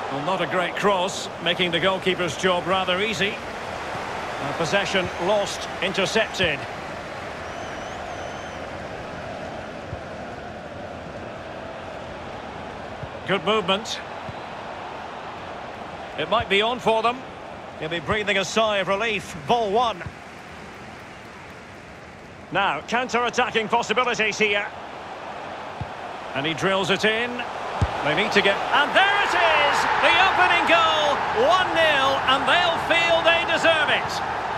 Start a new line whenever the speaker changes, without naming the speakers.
Well, not a great cross, making the goalkeeper's job rather easy. Possession lost, intercepted. Good movement. It might be on for them. He'll be breathing a sigh of relief. Ball one. Now, counter-attacking possibilities here. And he drills it in. They need to get... And there it is! The opening goal! 1-0, and they'll feel they deserve it.